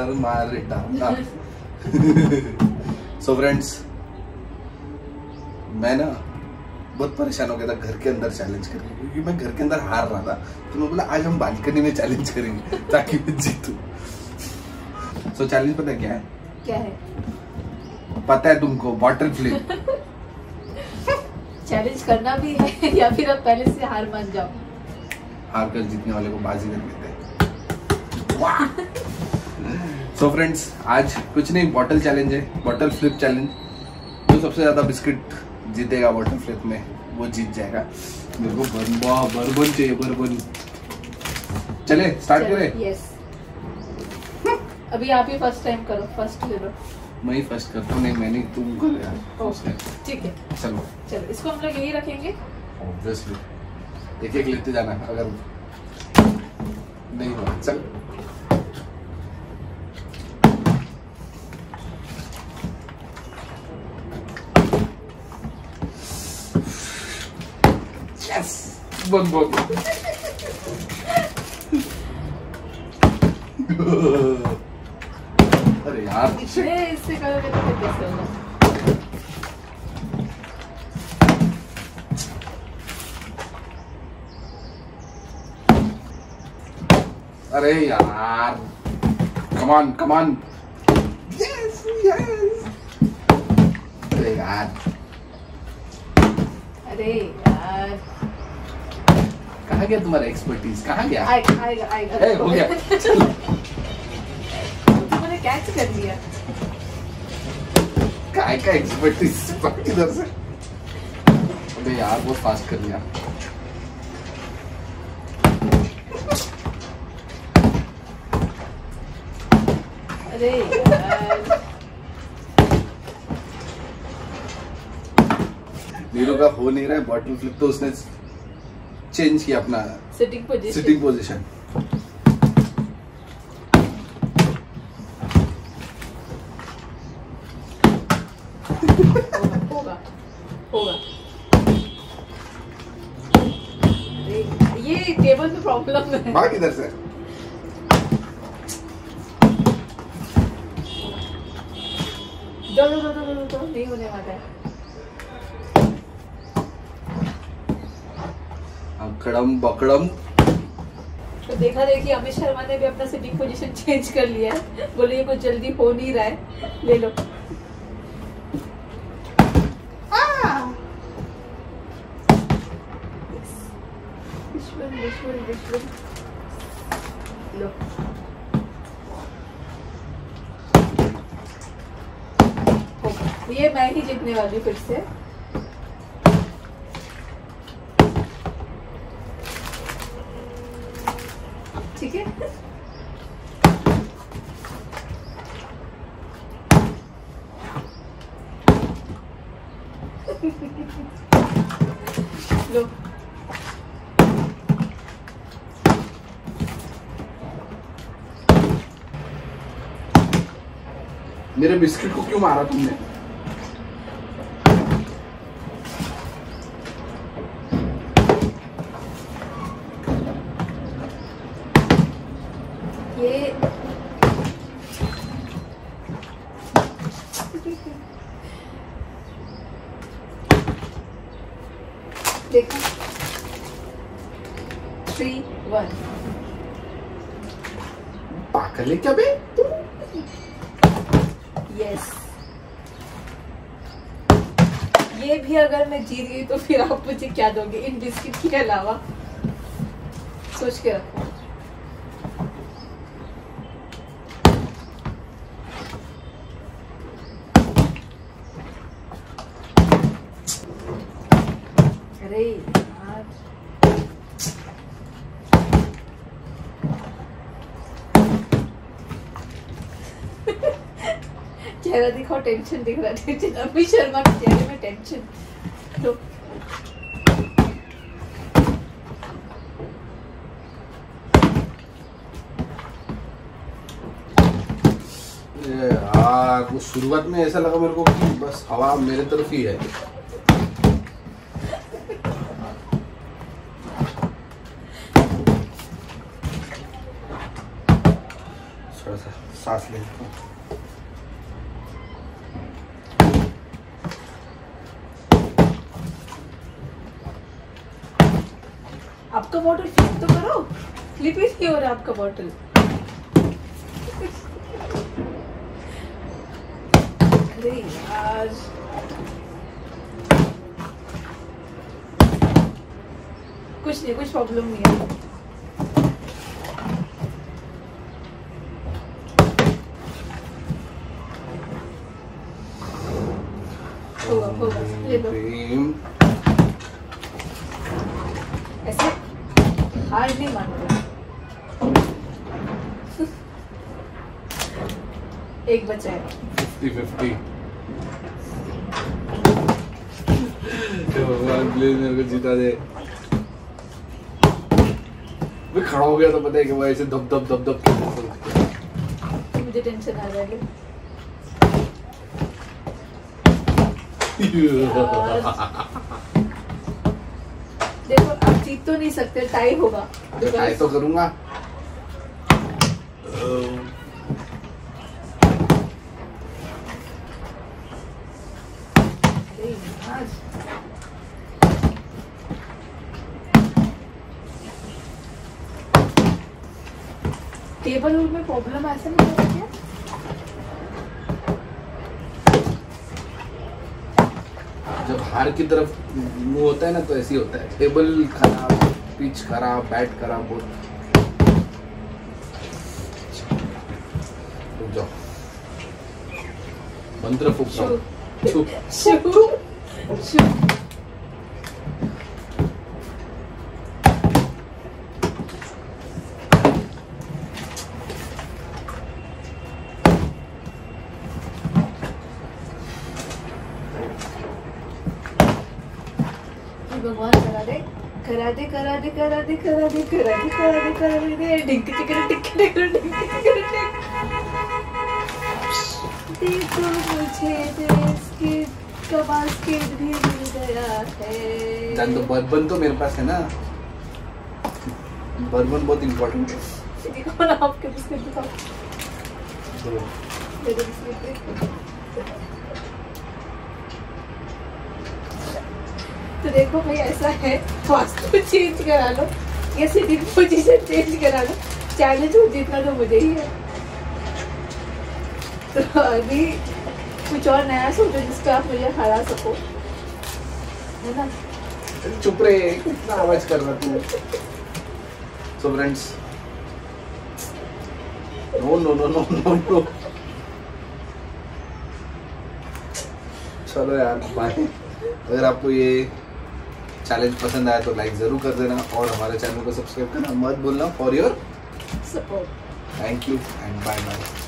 मार डालना। So friends, मैं ना बहुत परेशान हो गया था घर के अंदर चैलेंज करके, क्योंकि मैं घर के अंदर हार रहा था। तो मैं बोला आज हम बालकनी में चैलेंज करेंगे ताकि मैं जीतूं। सो चैलेंज पता है क्या है? क्या है? पता है तुमको? Bottle flip. चैलेंज करना भी है या फिर अब पहले से हार मान जाओ? हार कर जीतने वाले को बाजी कर देते हैं। वाह! सो फ्रेंड्स, आज कुछ नहीं, बॉटल चैलेंज है, बॉटल फ्लिप चैलेंज। जो सबसे ज्यादा बिस्किट जीतेगा बॉटल फ्लिप में वो जीत जाएगा। मेरे को बर्बन चाहिए, बर्बन। चले स्टार्ट करें? यस। अभी आप ही फर्स्ट टाइम करो, फर्स्ट ले लो। मैं ही फर्स्ट करता हूँ। नहीं मैं नहीं, तुम कर यार। ठीक है, चलो चलो इसको हम लोग यही रखेंगे। ऑब्वियसली एक एक लेते जाना, अगर नहीं हुआ चल। यस, बहुत अरे यार इससे करोगे तो फिर कैसे होगा? अरे यार, कमान कमान। Yes yes. अरे यार, अरे यार, कहाँ गया तुम्हारा एक्सपर्टीज? कहाँ गया? आएगा आएगा। हो गया। तुमने कैच कर लिया। काय का एक्सपर्टीज इधर से? अबे यार बहुत फास्ट कर लिया। अरे यार, नीरू का हो नहीं रहा है बॉटल फ्लिप, तो उसने चेंज किया अपना सिटिंग पोजीशन। होगा होगा। ये टेबल में प्रॉब्लम है। भाग इधर से। दो नहीं होने वाला है। अकड़म बकड़म। तो देखा देखी अमित शर्मा ने भी अपना सिटिंग पोजीशन चेंज कर लिया है। बोले ये कुछ जल्दी हो नहीं रहा है, ले लो। विश्वन लो। ये मैं ही जीतने वाली हूँ फिर से। ठीक है। लो। मेरे बिस्किट को क्यों मारा तुमने? ये देखो 3, 1। पागल है क्या बे? यस। ये भी अगर मैं जीत गई तो फिर आप मुझे क्या दोगे इन बिस्किट के अलावा? सोच के रखो। अरे यार, चेहरा दिखाओ, टेंशन दिख रहा है। टेंशन अमित शर्मा के चेहरे में टेंशन। तो यार वो शुरुआत में ऐसा लगा मेरे को कि बस हवा मेरे तरफ ही है। थोड़ा सा सांस ले लेता हूँ। आपका बॉटल फ्लिप तो करो, फ्लिप ही नहीं हो रहा आपका बॉटल। अरे यार, कुछ नहीं, कुछ प्रॉब्लम नहीं है। होगा, ले लो। ऐसे हार नहीं मानता। एक बचा है। 50-50। भगवान प्लीज मेरे को जिता दे। मैं खड़ा हो गया तो पता है कि वो ऐसे दब दब दब दब तो मुझे टेंशन आ रहा है। देखो आप जीत तो नहीं सकते, टाई होगा। ट्राई तो करूंगा। टेबल में प्रॉब्लम ऐसा नहीं होता क्या? जब हार की तरफ मुंह होता है ना तो ऐसे ही होता है। टेबल खराब, पिच खराब, बैट खराब, बहुत। रुक जाओ, मंत्र फूक रहा हूं। भगवान करा दे, करा दे, करा दे, करा दे, करा दे, करा दे, करा दे, करा दे, डिंक चिकर टिक टिक डिंक चिकर टिक। देखो मुझे देश का बास्केट भी मिल गया है। जान दो, बर्बन तो मेरे पास है ना। बर्बन बहुत इम्पोर्टेंट है। देखो ना आपके बिस्किट दिखाओ। दे दो बिस्किट। तो देखो भाई ऐसा है, वास्तु चेंज करा लो या सिटिंग पोजीशन चेंज करा लो, चैलेंज हो जीतना तो मुझे ही है। तो अभी कुछ और नया सोचो जिसका आप मुझे हरा सको, है ना? चुप रहे, कितना आवाज कर रहा तू। So friends, no no no no no no, चलो यार बाय। अगर आपको ये चैलेंज पसंद आया तो लाइक जरूर कर देना और हमारे चैनल को सब्सक्राइब करना मत भूलना for your support. Thank you and bye bye.